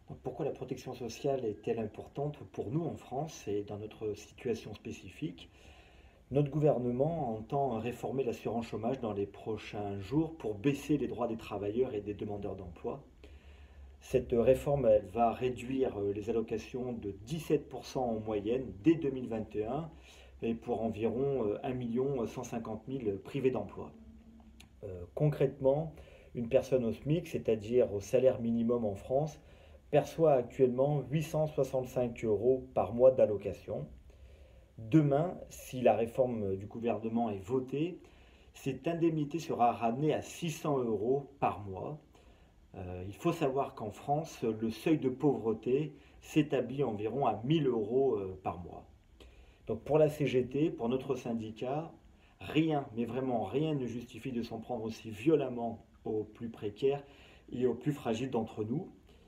Donc, pourquoi la protection sociale est-elle importante pour nous en France et dans notre situation spécifique? Notre gouvernement entend réformer l'assurance chômage dans les prochains jours pour baisser les droits des travailleurs et des demandeurs d'emploi. Cette réforme, elle va réduire les allocations de 17% en moyenne dès 2021 et pour environ 1 150 000 privés d'emploi. Concrètement, une personne au SMIC, c'est-à-dire au salaire minimum en France, perçoit actuellement 865 euros par mois d'allocation. Demain, si la réforme du gouvernement est votée, cette indemnité sera ramenée à 600 euros par mois. Il faut savoir qu'en France, le seuil de pauvreté s'établit environ à 1000 euros par mois. Donc pour la CGT, pour notre syndicat, rien, mais vraiment rien ne justifie de s'en prendre aussi violemment aux plus précaires et aux plus fragiles d'entre nous.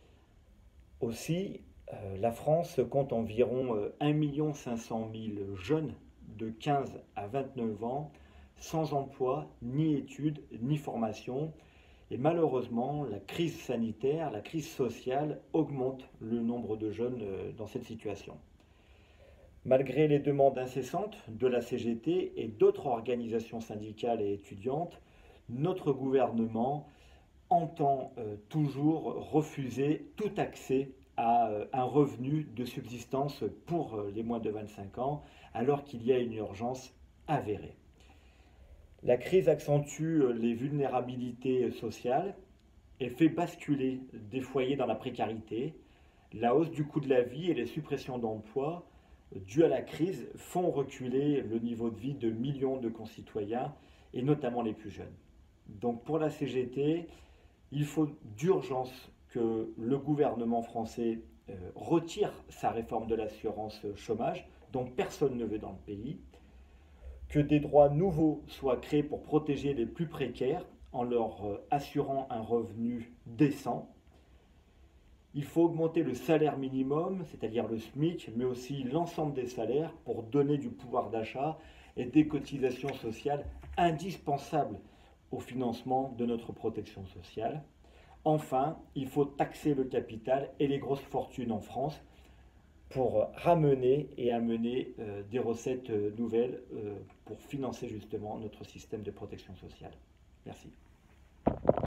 Aussi, la France compte environ 1 500 000 jeunes de 15 à 29 ans sans emploi, ni études, ni formation. Et malheureusement, la crise sanitaire, la crise sociale augmente le nombre de jeunes dans cette situation. Malgré les demandes incessantes de la CGT et d'autres organisations syndicales et étudiantes, notre gouvernement entend toujours refuser tout accès à un revenu de subsistance pour les moins de 25 ans, alors qu'il y a une urgence avérée. La crise accentue les vulnérabilités sociales et fait basculer des foyers dans la précarité. La hausse du coût de la vie et les suppressions d'emplois dues à la crise font reculer le niveau de vie de millions de concitoyens et notamment les plus jeunes. Donc pour la CGT, il faut d'urgence que le gouvernement français retire sa réforme de l'assurance chômage, dont personne ne veut dans le pays, que des droits nouveaux soient créés pour protéger les plus précaires en leur assurant un revenu décent. Il faut augmenter le salaire minimum, c'est-à-dire le SMIC, mais aussi l'ensemble des salaires pour donner du pouvoir d'achat et des cotisations sociales indispensables au financement de notre protection sociale. Enfin, il faut taxer le capital et les grosses fortunes en France pour ramener et amener des recettes nouvelles pour financer justement notre système de protection sociale. Merci.